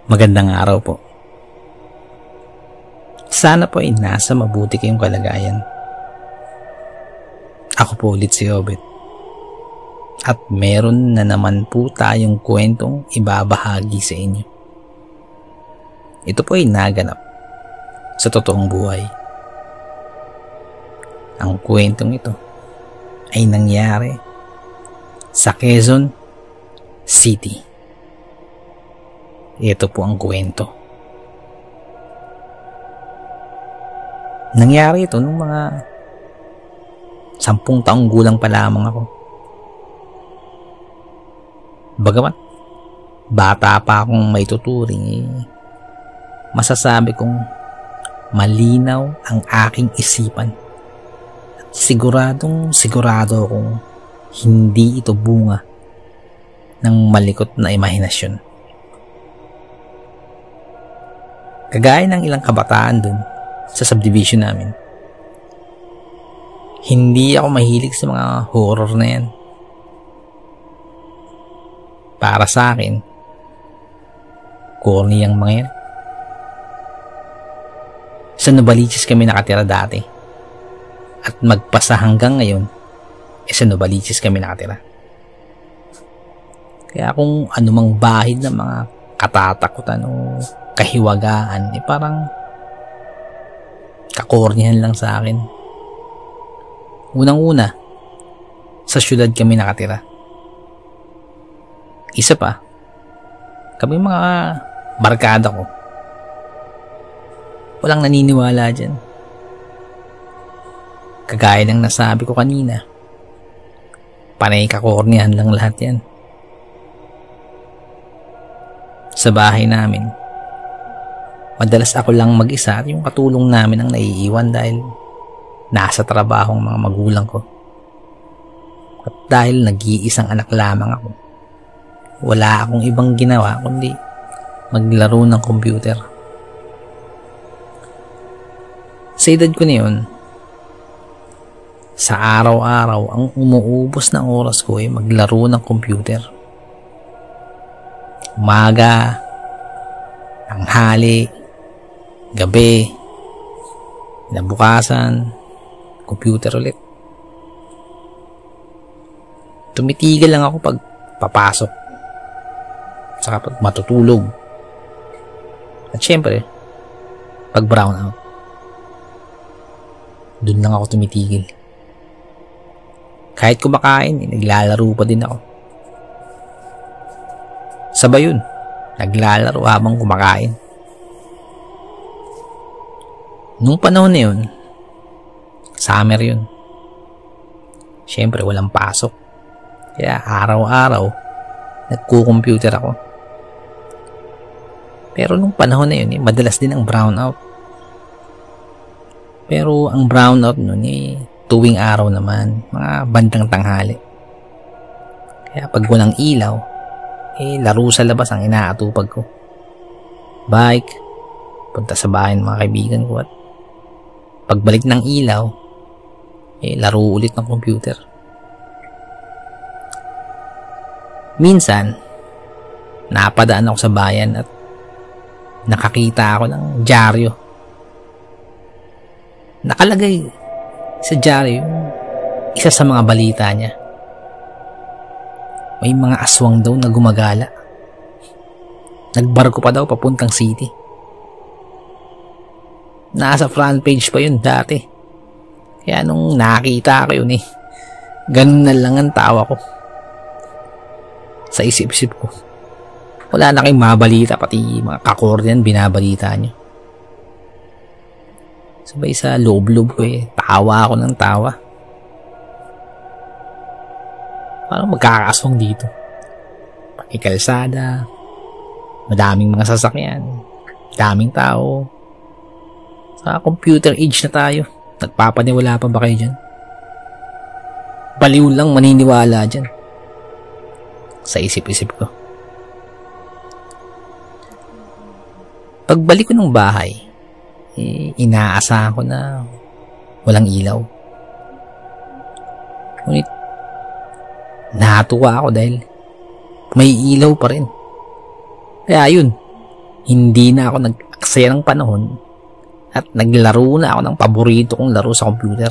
Magandang araw po. Sana po ay nasa mabuti kayong kalagayan. Ako po ulit si Obet. At meron na naman po tayong kwentong ibabahagi sa inyo. Ito po ay naganap sa totoong buhay. Ang kwentong ito ay nangyari sa Quezon City. Ito po ang kwento. Nangyari ito nung mga 10 taong gulang pa lamang ako. Bagamat bata pa akong maituturing, masasabi kong malinaw ang aking isipan. At sigurado akong hindi ito bunga ng malikot na imahinasyon. Kagaya ng ilang kabataan dun sa subdivision namin, hindi ako mahilig sa mga horror na yan. Para sa akin, corny ang mga yan. Sa Novaliches kami nakatira dati. At magpasa hanggang ngayon, sa Novaliches kami nakatira. Kaya kung anumang bahid ng mga katatakutan o kahiwagaan, parang kakornihan lang sa akin. Unang-una, sa syudad kami nakatira. Isa pa, kami mga barkada ko, walang naniniwala dyan. Kagaya ng nasabi ko kanina, panay kakornihan lang lahat yan. Sa bahay namin, madalas ako lang mag-isa at yung katulong namin ang naiiwan dahil nasa trabaho ang mga magulang ko. At dahil nag-iisang anak lamang ako, wala akong ibang ginawa kundi maglaro ng computer. Sa edad ko na yun, sa araw-araw ang umuubos ng oras ko ay maglaro ng computer. Umaga, tanghali, gabi, kinabukasan, computer ulit. Tumitigil lang ako pag papasok, saka pag matutulog, at syempre pag brown out. Doon lang ako tumitigil. Kahit kumakain, naglalaro pa din ako. Sabay yun, naglalaro habang kumakain. Nung panahon na yun, summer yun. Siyempre walang pasok. Kaya araw-araw, nagko-computer ako. Pero nung panahon na yun, madalas din ang brownout. Pero ang brownout nun, tuwing araw naman, mga bandang tanghali. Kaya pag walang ilaw, laro sa labas ang inaatupag ko. Bike, punta sa bahay ng mga kaibigan ko, at pagbalik ng ilaw, laro ulit ng computer. Minsan, napadaan ako sa bayan at nakakita ako ng dyaryo. Nakalagay sa dyaryo yung isa sa mga balita niya. May mga aswang daw na gumagala. Nagbarko pa daw papuntang city. Nasa front page pa yun dati. Kaya nung nakita ko yun, ganun na lang ang tawa ko. Sa isip-isip ko, wala na kayong mabalita, pati mga kakordian binabalita nyo. Sabay sa loob-loob ko, tawa ako ng tawa. Parang magkakaaswang dito. Pakikalsada, madaming mga sasakyan, daming tao. Sa computer age na tayo, nagpapaniwala pa ba kayo dyan? Baliw lang maniniwala dyan. Sa isip-isip ko. Pagbalik ko ng bahay, inaasahan ko na walang ilaw. Ngunit natuwa ako dahil may ilaw pa rin. Kaya yun, hindi na ako nag-aksaya ng panahon at naglaro na ako ng paborito kong laro sa computer.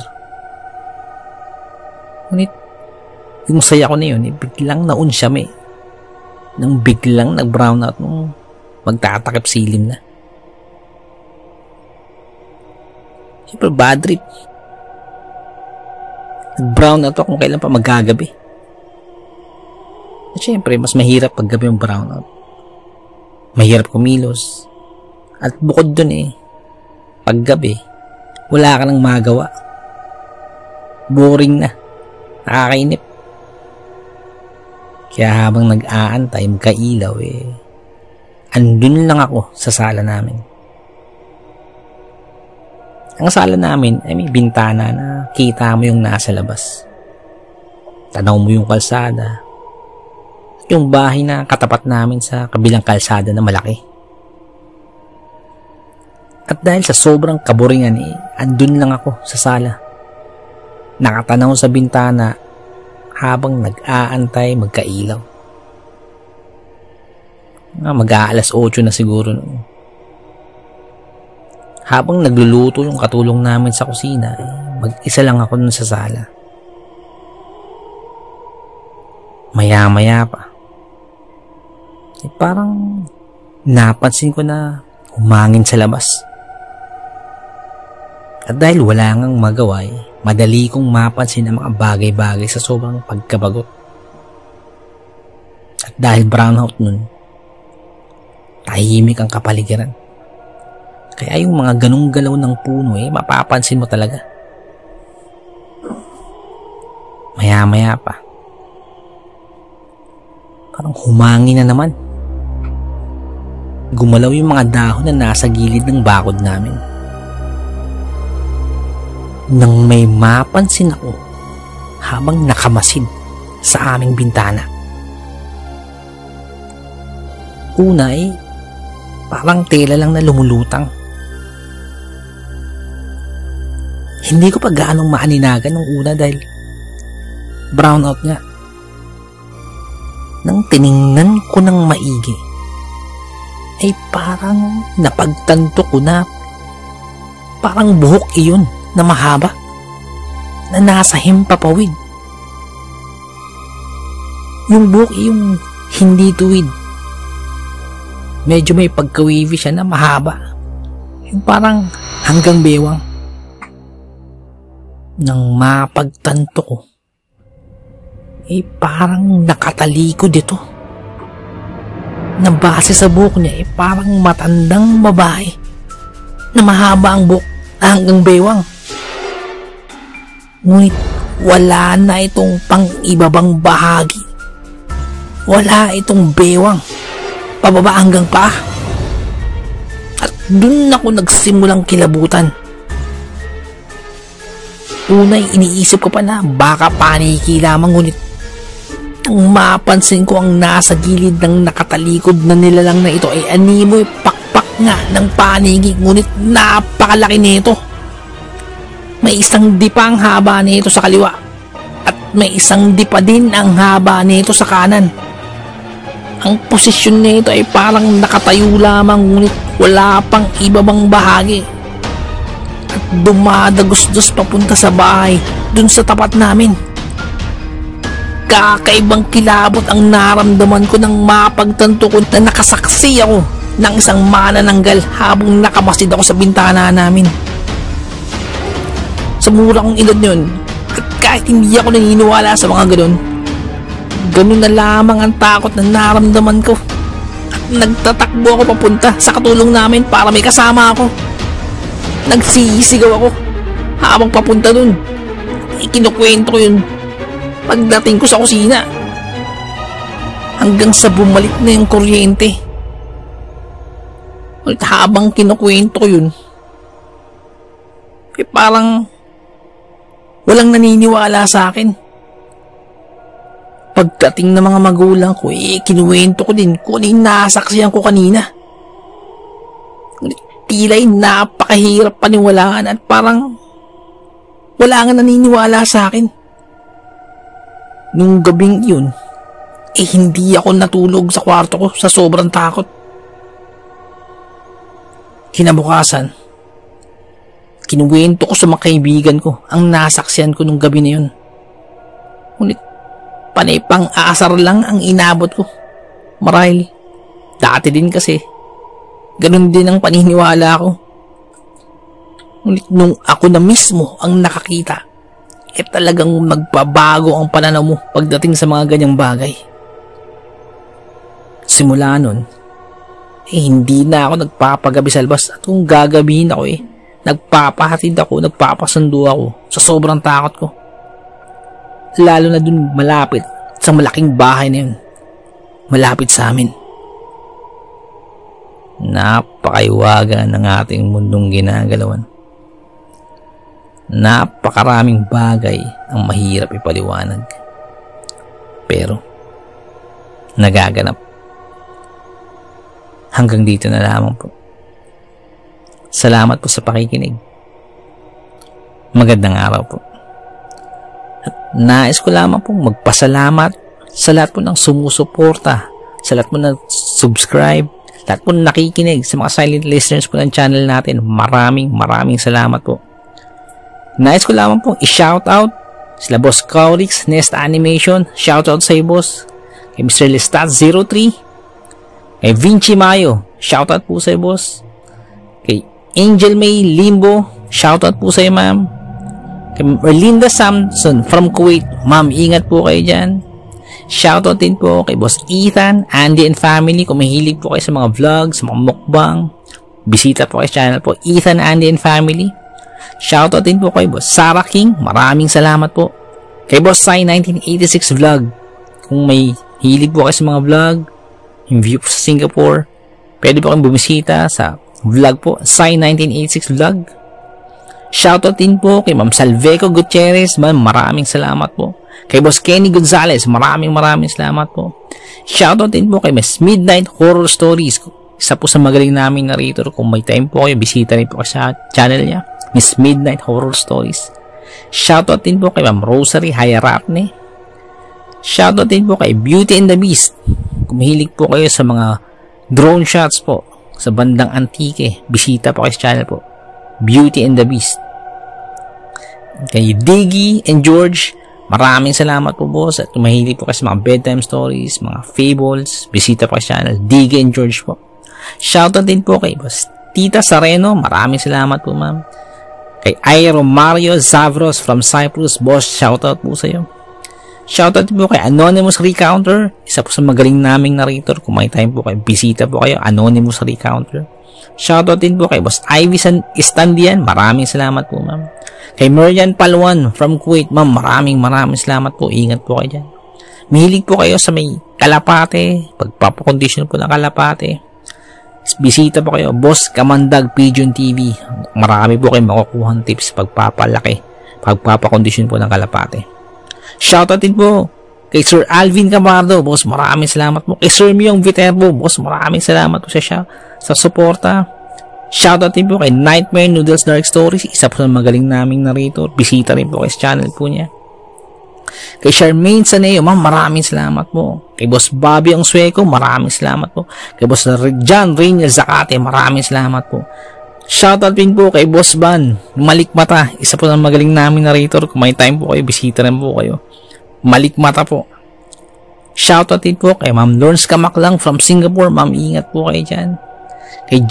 Ngunit, yung saya ko na yun, biglang naunsyame. Nang biglang nag-brown out nung magtatakip silim na. Siyempre, bad trip. Nag-brown out ako kung kailan pa magagabi. At siyempre, mas mahirap pag gabi yung brown out. Mahirap kumilos. At bukod dun pag gabi, wala ka nang magawa. Boring na. Nakakainip. Kaya habang nag-aantay, magkailaw andun lang ako sa sala namin. Ang sala namin ay may bintana na kita mo yung nasa labas. Tanaw mo yung kalsada. At yung bahay na katapat namin sa kabilang kalsada na malaki. At dahil sa sobrang kaboringan andun lang ako sa sala. Nakatanaw sa bintana habang nag-aantay magkailaw. Mag-aalas 8 na siguro noon. Habang nagluluto yung katulong namin sa kusina, mag-isa lang ako nun sa sala. Maya-maya pa, parang napansin ko na humangin sa labas. At dahil wala ngang magawa, madali kong mapansin ang mga bagay-bagay sa sobrang pagkabagot. At dahil brown out nun, tahimik ang kapaligiran. Kaya yung mga ganung galaw ng puno mapapansin mo talaga. Maya-maya pa, parang humangin na naman. Gumalaw yung mga dahon na nasa gilid ng bakod namin. Nang may mapansin ako habang nakamasid sa aming bintana. Una parang tela lang na lumulutang. Hindi ko pa gaanong maaninagan nung una dahil brown out nga. Nang tiningnan ko ng maigi, ay parang napagtanto ko na parang buhok iyon na mahaba na nasa himpapawid. Yung buhok yung hindi tuwid. Medyo may pagkawiwi siya na mahaba. Yung parang hanggang bewang. Nang mapagtanto ko, parang nakatalikod ito. Na base sa buhok niya, parang matandang babae na mahaba ang buhok na hanggang bewang. Ngunit wala na itong pang-ibabang bahagi. Wala itong bewang pababa hanggang paa. At dun ako nagsimulang kilabutan. Unay iniisip ko pa na baka paniki lamang, ngunit nang mapansin ko ang nasa gilid ng nakatalikod na nilalang na ito ay animoy pakpak nga ng panigi, ngunit napakalaki nito. May isang dipa ang haba nito sa kaliwa at may isang dipa din ang haba nito sa kanan. Ang posisyon nito ay parang nakatayo lamang, ngunit wala pang ibabang bahagi. At dumadagos-dos papunta sa bahay dun sa tapat namin. Kakaibang kilabot ang naramdaman ko nang mapagtanto ko na nakasaksi ako ng isang manananggal habang nakamasid ako sa bintana namin. Sa mura kong edad yun, at kahit hindi ako naniniwala sa mga ganun na lamang ang takot na naramdaman ko. At nagtatakbo ako papunta sa katulong namin para may kasama ako. Nagsisigaw ako habang papunta dun. Ikinukwento ko yun pagdating ko sa kusina. Hanggang sa bumalik na yung kuryente. At habang kinukwento ko yun, parang walang naniniwala sa akin. Pagdating ng mga magulang ko, kinuwento ko din kung ano yung nasaksihan ko kanina. Tila'y napakahirap paniwalaan at parang wala nga naniniwala sa akin. Nung gabing yun, hindi ako natulog sa kwarto ko sa sobrang takot. Kinabukasan, kinuwento ko sa mga kaibigan ko ang nasaksihan ko nung gabi na yun. Ngunit panay pang aasar lang ang inabot ko. Marahil, dati din kasi, ganun din ang paniniwala ko. Ngunit nung ako na mismo ang nakakita, talagang magbabago ang pananaw mo pagdating sa mga ganyang bagay. Simula nun, hindi na ako nagpapagabi sa labas at kung gagabihin ako nagpapahatid ako, nagpapasundo ako sa sobrang takot ko. Lalo na dun malapit sa malaking bahay na yun. Malapit sa amin. Napakaiwaga ng ating mundong ginagalawan. Napakaraming bagay ang mahirap ipaliwanag. Pero, nagaganap. Hanggang dito na lamang po. Salamat po sa pakikinig. Magandang araw po. At nais ko lamang pong magpasalamat sa lahat po ng sumusuporta, sa lahat po ng subscribe, lahat po nakikinig, sa mga silent listeners po ng channel natin. Maraming salamat po. Nais ko lamang pong i-shoutout sila Boss Kaurix, Nest Animation, shoutout sa iyo boss. Kay Mr. Lestat03, kay Vinci Mayo, shoutout po sa iyo boss. Kay Angel May Limbo, shoutout po sa iyo ma'am. Kay Erlinda Samson from Kuwait, ma'am ingat po kayo dyan. Shoutout din po kay Boss Ethan, Andy and family. Kung mahilig po kayo sa mga vlogs, sa mga mukbang, bisita po kayo sa channel po, Ethan, Andy and family. Shoutout din po kay Boss Sarah King, maraming salamat po. Kay Boss Sai 1986 vlog, kung may hilig po kayo sa mga vlog, yung view po sa Singapore, pwede po kayong bumisita sa vlog po, Sai 1986 vlog. Shoutout din po kay Ma'am Salveco Gutierrez, ma'am maraming salamat po. Kay Boss Kenny Gonzalez, maraming salamat po. Shoutout din po kay Miss Midnight Horror Stories, isa po sa magaling naming narrator. Kung may time po kayo, bisita rin po sa channel niya, Miss Midnight Horror Stories. Shoutout din po kay Ma'am Rosary Hayarapne. Shoutout din po kay Beauty and the Beast. Kung mahilig po kayo sa mga drone shots po sa bandang Antique, bisita po kayo sa channel po, Beauty and the Beast. Kay Diggy and George, maraming salamat po boss. At kung mahilig po kayo sa mga bedtime stories, mga fables, bisita po kayo sa channel, Diggy and George po. Shoutout din po kay Boss Tita Sareno, maraming salamat po ma'am. Kay Iro Mario Zavros from Cyprus, boss, shoutout po sa iyo. Shoutout po kay Anonymous Recounter, isa po sa magaling naming narrator. Kung may time po kayo, bisita po kayo, Anonymous Recounter. Shoutout din po kay Boss Ivy Istandian, maraming salamat po ma'am. Kay Marian Palwan from Kuwait, ma'am maraming salamat po, ingat po kayo dyan. Mahilig po kayo sa may kalapate, pagpapakondisyon po ng kalapate, bisita po kayo, Boss Kamandag Pigeon TV. Marami po kayong makukuhang tips pagpapalaki, pagpapakondisyon po ng kalapate. Shoutout din po kay Sir Alvin Camardo, boss, maraming salamat po. Kay Sir Myong Viterbo, boss, maraming salamat po sa suporta. Shoutout din po kay Nightmare Noodles Dark Stories, isa po sa magaling naming narrator. Bisita rin po kay channel po niya. Kay Charmaine Saneo, ma'am, maraming salamat po. Kay Boss Bobby ang Sueco, maraming salamat po. Kay Boss John Reynel Zacate, maraming salamat po. Shoutout din po kay Boss Van Malikmata, isa po ng magaling namin narrator. Kung may time po kayo, bisita rin po kayo, Malikmata po. Shoutout din po kay Ma'am Lawrence Kamaklang from Singapore, ma'am ingat po kayo dyan. Kay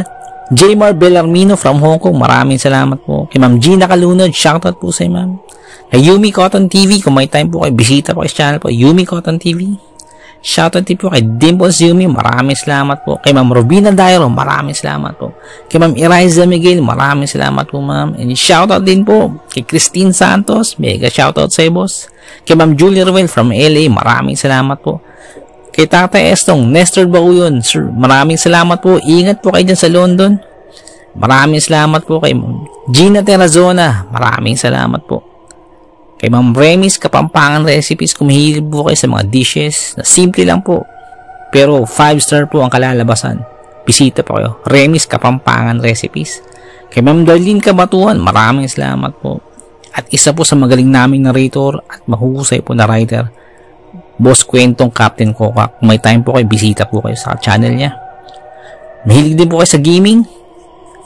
Jmar Bellarmino from Hong Kong, maraming salamat po. Kay Ma'am Gina Kalunod, shoutout po sa ma'am. Kay Yumi Cotton TV, kung may time po kayo, bisita po kayo sa channel po, Yumi Cotton TV. Shoutout din po kay Dimples Yumi, maraming salamat po. Kay Ma'am Robina Dairo, maraming salamat po. Kay Ma'am Eliza Miguel, maraming salamat po ma'am. And shoutout din po kay Christine Santos, mega shoutout sa boss. Kay Ma'am Julie Ruel from LA, maraming salamat po. Kay Tata Estong, Nestor Bauyon, sir, maraming salamat po. Ingat po kayo dyan sa London. Maraming salamat po kay Gina Terrazona, maraming salamat po. Kay Ma'am Remis Kapampangan Recipes, kung mahilig po kayo sa mga dishes na simple lang po, pero 5-star po ang kalalabasan, bisita po kayo, Remis Kapampangan Recipes. Kay Ma'am Darlene Kabatuan, maraming salamat po. At isa po sa magaling naming narrator at mahusay po na writer, Boss Kwentong Captain Coca. Kung may time po kayo, bisita po kayo sa channel niya. Mahilig din po kayo sa gaming,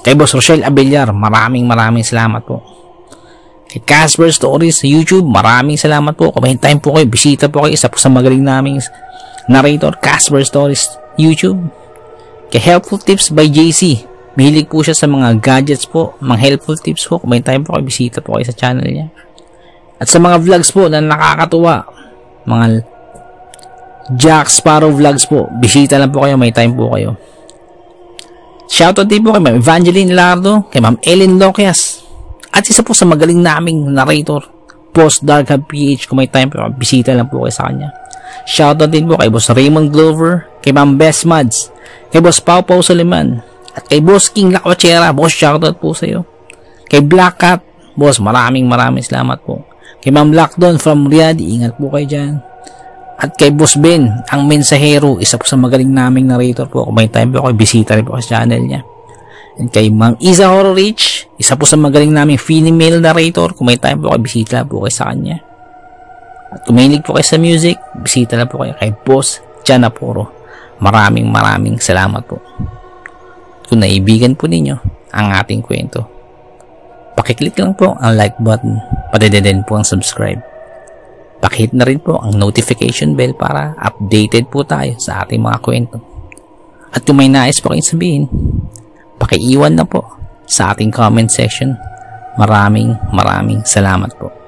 Kay Boss Rochelle Abellar, maraming salamat po. Kay Casper Stories sa YouTube, maraming salamat po. Kung may time po kayo, bisita po kayo. Isa po sa magaling naming narrator, Casper Stories YouTube. Kay Helpful Tips by JC, mahilig po siya sa mga gadgets po, mga helpful tips po. Kung may time po kayo, bisita po kayo sa channel niya. At sa mga vlogs po na nakakatuwa, mga Jack Sparrow vlogs po, bisita lang po kayo, may time po kayo. Shoutout din po kay Ma'am Evangeline Lardo, kay Ma'am Ellen Loquias, at isa po sa magaling naming narrator, Post Dark Hub PH. Kung may time po, bisita lang po kayo sa kanya. Shoutout din po kay Boss Raymond Glover, kay Ma'am Best Mads, kay Boss Pau Pau Suliman, at kay Boss King Lakwachera. Boss, shoutout po sa iyo. Kay Black Cat, Boss, maraming salamat po. Kay Ma'am Lockdown from Riyadh, ingat po kayo dyan. At kay Boss Ben, ang mensahero, isa po sa magaling naming narrator po. Kung may time po kayo, bisita rin po sa channel niya. And kay Ma'am Isa Horror Rich, isa po sa magaling naming female narrator. Kung may time po kayo, bisita po kayo sa kanya. At kung mahilig po kayo sa music, bisita lang po kayo kay Boss Chanaporo. Maraming salamat po. Kung naibigan po ninyo ang ating kwento, pakiclick lang po ang like button, padededen po ang subscribe. Pakihit na rin po ang notification bell para updated po tayo sa ating mga kwento. At kung may nais po kayong sabihin, pakiiwan na po sa ating comment section. Maraming salamat po.